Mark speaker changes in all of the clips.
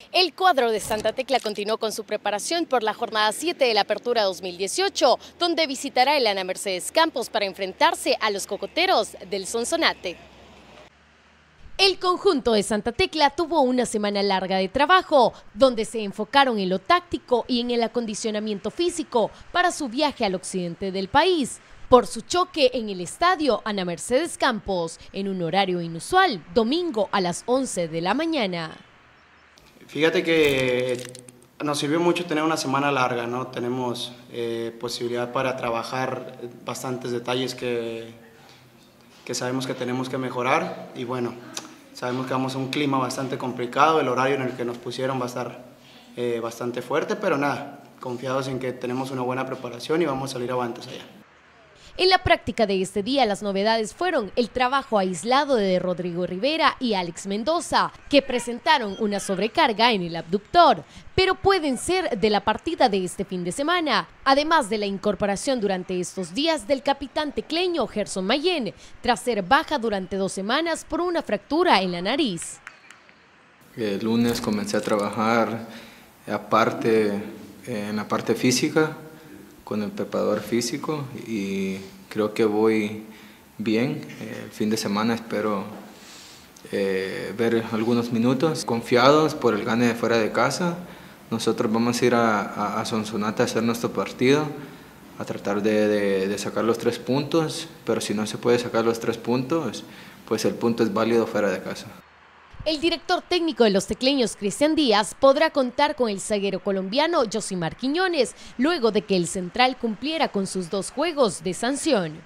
Speaker 1: El cuadro de Santa Tecla continuó con su preparación por la jornada 7 de la Apertura 2018, donde visitará el Ana Mercedes Campos para enfrentarse a los cocoteros del Sonsonate. El conjunto de Santa Tecla tuvo una semana larga de trabajo, donde se enfocaron en lo táctico y en el acondicionamiento físico para su viaje al occidente del país, por su choque en el estadio Ana Mercedes Campos, en un horario inusual, domingo a las 11 de la mañana.
Speaker 2: Fíjate que nos sirvió mucho tener una semana larga, ¿no? Tenemos posibilidad para trabajar bastantes detalles que sabemos que tenemos que mejorar y bueno, sabemos que vamos a un clima bastante complicado, el horario en el que nos pusieron va a estar bastante fuerte, pero nada, confiados en que tenemos una buena preparación y vamos a salir avantes allá.
Speaker 1: En la práctica de este día, las novedades fueron el trabajo aislado de Rodrigo Rivera y Alex Mendoza, que presentaron una sobrecarga en el abductor, pero pueden ser de la partida de este fin de semana, además de la incorporación durante estos días del capitán tecleño Gerson Mayén, tras ser baja durante 2 semanas por una fractura en la nariz.
Speaker 3: El lunes comencé a trabajar aparte en la parte física, con el preparador físico y creo que voy bien. El fin de semana espero ver algunos minutos. Confiados por el gane de fuera de casa, nosotros vamos a ir a Sonsonate a hacer nuestro partido, a tratar de sacar los 3 puntos, pero si no se puede sacar los 3 puntos, pues el punto es válido fuera de casa.
Speaker 1: El director técnico de los tecleños, Cristian Díaz, podrá contar con el zaguero colombiano Josimar Quiñones, luego de que el central cumpliera con sus 2 juegos de sanción.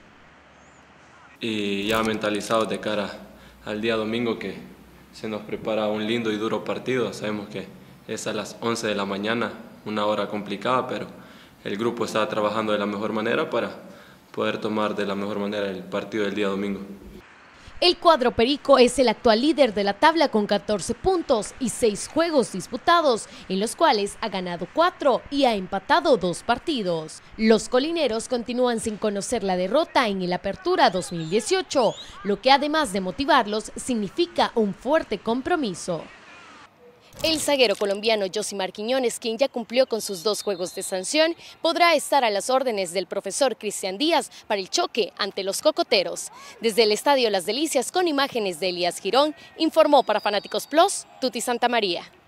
Speaker 4: Y ya mentalizados de cara al día domingo, que se nos prepara un lindo y duro partido. Sabemos que es a las 11 de la mañana, una hora complicada, pero el grupo está trabajando de la mejor manera para poder tomar de la mejor manera el partido del día domingo.
Speaker 1: El cuadro perico es el actual líder de la tabla con 14 puntos y 6 juegos disputados, en los cuales ha ganado 4 y ha empatado 2 partidos. Los colineros continúan sin conocer la derrota en el Apertura 2018, lo que además de motivarlos significa un fuerte compromiso. El zaguero colombiano Josimar Quiñones, quien ya cumplió con sus 2 juegos de sanción, podrá estar a las órdenes del profesor Cristian Díaz para el choque ante los cocoteros. Desde el Estadio Las Delicias, con imágenes de Elías Girón, informó para Fanáticos Plus, Tuti Santa María.